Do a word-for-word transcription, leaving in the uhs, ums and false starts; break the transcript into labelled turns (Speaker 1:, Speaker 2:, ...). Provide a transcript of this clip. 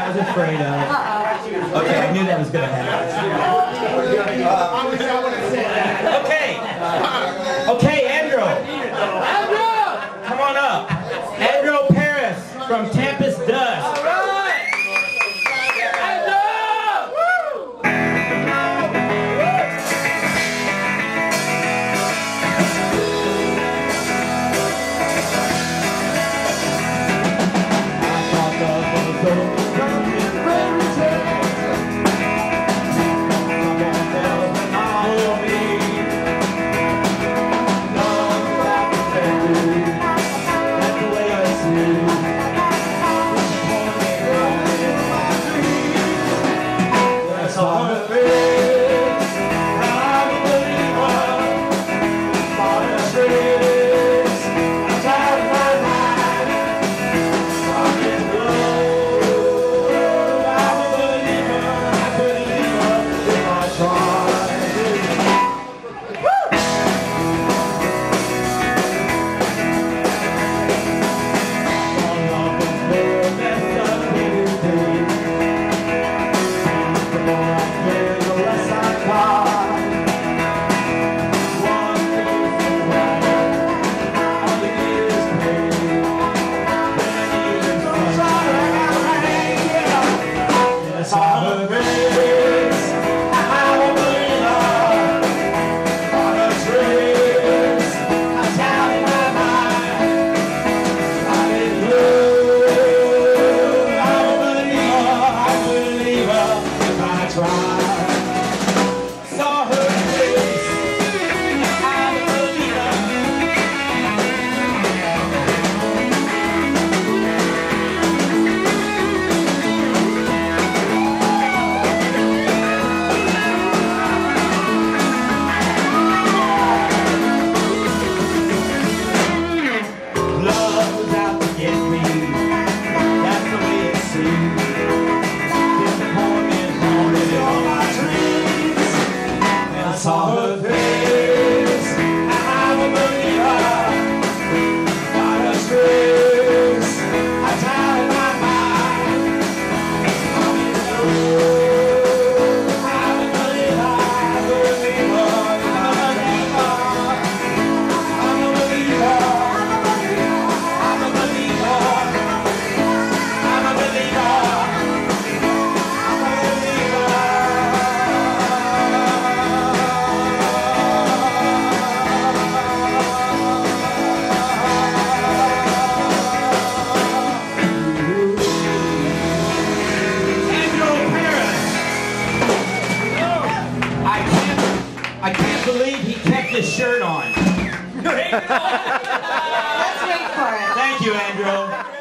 Speaker 1: was afraid of.
Speaker 2: Uh-oh.
Speaker 1: Okay, I knew that was going to happen. Okay. Okay, Andrew. Andrew! Come on up. Andrew Paris from Tempest Dust. All right. I can't believe he kept his shirt on.
Speaker 2: Let's wait for it.
Speaker 1: Thank you, Andrew.